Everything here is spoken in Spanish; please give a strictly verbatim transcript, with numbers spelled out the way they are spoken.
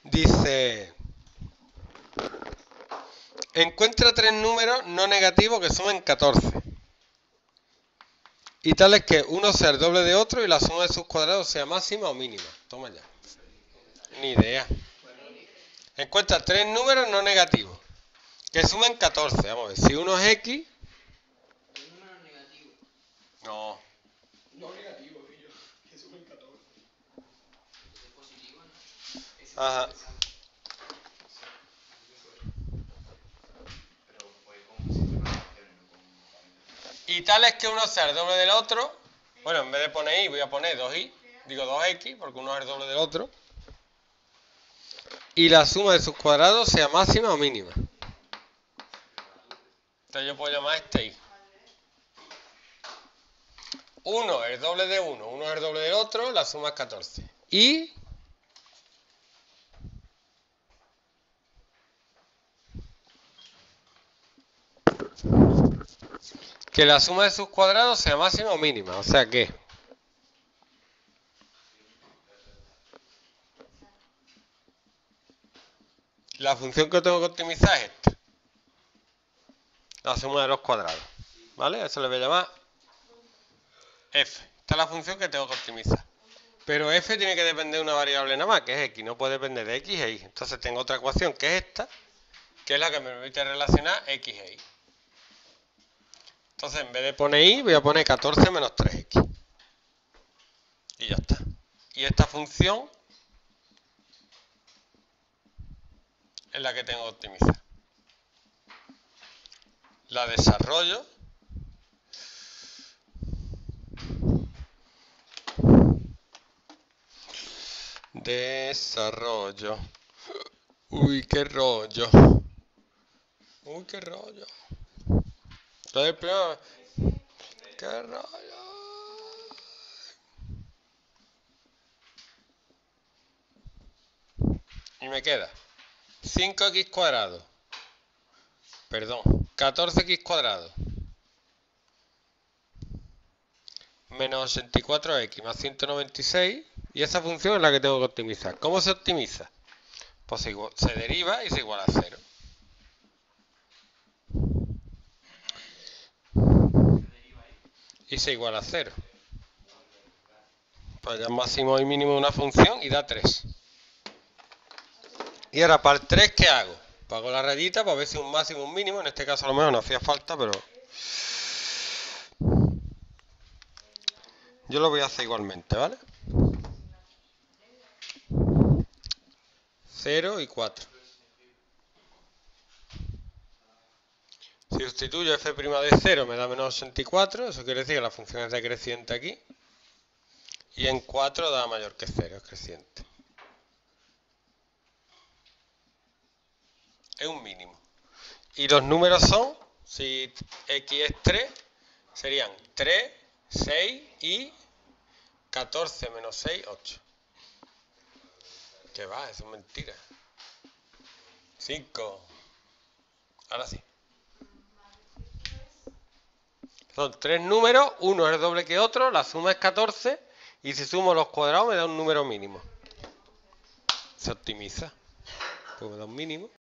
Dice, encuentra tres números no negativos que sumen catorce. Y tal es que uno sea el doble de otro y la suma de sus cuadrados sea máxima o mínima. Toma ya. Ni idea. Encuentra tres números no negativos que sumen catorce. Vamos a ver. Si uno es X. ¿Un número negativo? No. No negativo, tío. Que sumen catorce. ¿Es positivo, no? Ajá. Pero pues con sistemas de fracciones, no con... Y tal es que uno sea el doble del otro. Bueno, en vez de poner Y voy a poner dos Y. Digo dos X porque uno es el doble del otro. Y la suma de sus cuadrados sea máxima o mínima. Entonces yo puedo llamar a este Y. uno es el doble de uno, uno es el doble del otro, la suma es catorce. Y que la suma de sus cuadrados sea máxima o mínima. O sea que la función que tengo que optimizar es esta. La suma de los cuadrados. ¿Vale? Eso le voy a llamar F. Esta es la función que tengo que optimizar. Pero F tiene que depender de una variable nada más, que es X. No puede depender de X e Y. Entonces tengo otra ecuación que es esta, que es la que me permite relacionar X e Y. Entonces en vez de poner Y, voy a poner catorce menos tres X. Y ya está. Y esta función es la que tengo que optimizar. La desarrollo. Desarrollo. Uy, qué rollo. Uy, qué rollo. Entonces, primero, qué rollo. Y me queda cinco X cuadrado. Perdón, catorce X cuadrado. Menos ochenta y cuatro X más ciento noventa y seis. Y esa función es la que tengo que optimizar. ¿Cómo se optimiza? Pues se, igual, se deriva y se iguala a cero. Y se iguala a cero. Pues ya máximo y mínimo de una función y da tres. Y ahora para el tres, ¿qué hago? Pues hago la rayita para ver si un máximo o un mínimo. En este caso a lo mejor no hacía falta, pero yo lo voy a hacer igualmente, ¿vale? cero y cuatro. Si sustituyo f' de cero me da menos ochenta y cuatro, eso quiere decir que la función es decreciente aquí. Y en cuatro da mayor que cero, es creciente. Es un mínimo. Y los números son, si x es tres, serían tres, seis y catorce menos seis, ocho. ¿Qué va? Eso es mentira. cinco. Ahora sí. Son tres números, uno es el doble que otro, la suma es catorce y si sumo los cuadrados me da un número mínimo. Se optimiza. Pues me da un mínimo.